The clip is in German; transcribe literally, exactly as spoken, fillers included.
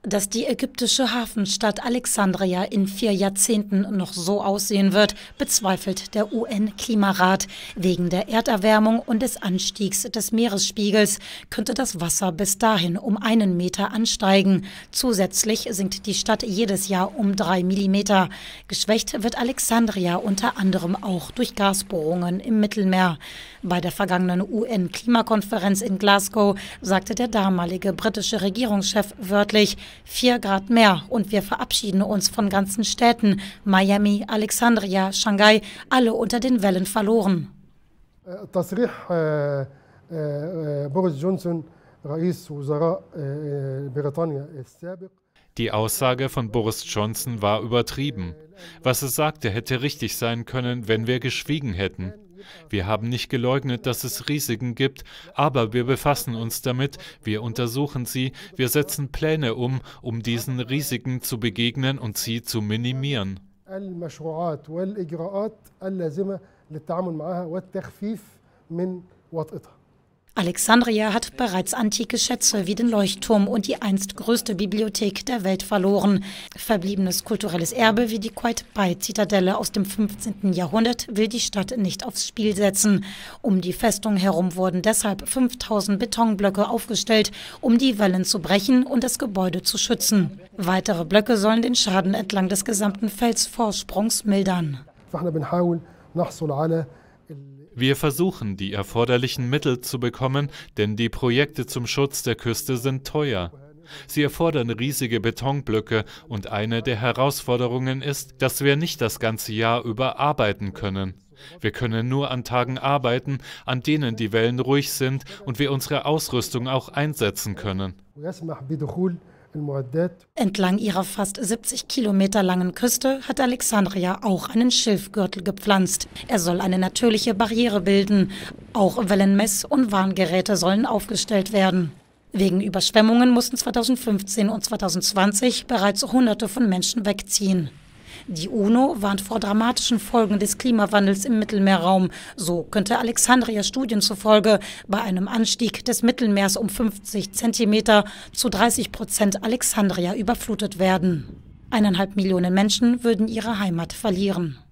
Dass die ägyptische Hafenstadt Alexandria in vier Jahrzehnten noch so aussehen wird, bezweifelt der U N-Klimarat. Wegen der Erderwärmung und des Anstiegs des Meeresspiegels könnte das Wasser bis dahin um einen Meter ansteigen. Zusätzlich sinkt die Stadt jedes Jahr um drei Millimeter. Geschwächt wird Alexandria unter anderem auch durch Gasbohrungen im Mittelmeer. Bei der vergangenen U N-Klimakonferenz in Glasgow sagte der damalige britische Regierungschef wörtlich: Vier Grad mehr und wir verabschieden uns von ganzen Städten. Miami, Alexandria, Shanghai, alle unter den Wellen verloren. تصريح بوريس جونسون رئيس وزراء بريطانيا السابق. Die Aussage von Boris Johnson war übertrieben. Was er sagte, hätte richtig sein können, wenn wir geschwiegen hätten. Wir haben nicht geleugnet, dass es Risiken gibt, aber wir befassen uns damit, wir untersuchen sie, wir setzen Pläne um, um diesen Risiken zu begegnen und sie zu minimieren. Alexandria hat bereits antike Schätze wie den Leuchtturm und die einst größte Bibliothek der Welt verloren. Verbliebenes kulturelles Erbe wie die Queitbay-Zitadelle aus dem fünfzehnten Jahrhundert will die Stadt nicht aufs Spiel setzen. Um die Festung herum wurden deshalb fünftausend Betonblöcke aufgestellt, um die Wellen zu brechen und das Gebäude zu schützen. Weitere Blöcke sollen den Schaden entlang des gesamten Felsvorsprungs mildern. Wir versuchen, die erforderlichen Mittel zu bekommen, denn die Projekte zum Schutz der Küste sind teuer. Sie erfordern riesige Betonblöcke und eine der Herausforderungen ist, dass wir nicht das ganze Jahr über arbeiten können. Wir können nur an Tagen arbeiten, an denen die Wellen ruhig sind und wir unsere Ausrüstung auch einsetzen können. Entlang ihrer fast siebzig Kilometer langen Küste hat Alexandria auch einen Schilfgürtel gepflanzt. Er soll eine natürliche Barriere bilden. Auch Wellenmess- und Warngeräte sollen aufgestellt werden. Wegen Überschwemmungen mussten zweitausendfünfzehn und zweitausendzwanzig bereits Hunderte von Menschen wegziehen. Die UNO warnt vor dramatischen Folgen des Klimawandels im Mittelmeerraum. So könnte Alexandria Studien zufolge bei einem Anstieg des Mittelmeers um fünfzig Zentimeter zu dreißig Prozent Alexandria überflutet werden. Eineinhalb Millionen Menschen würden ihre Heimat verlieren.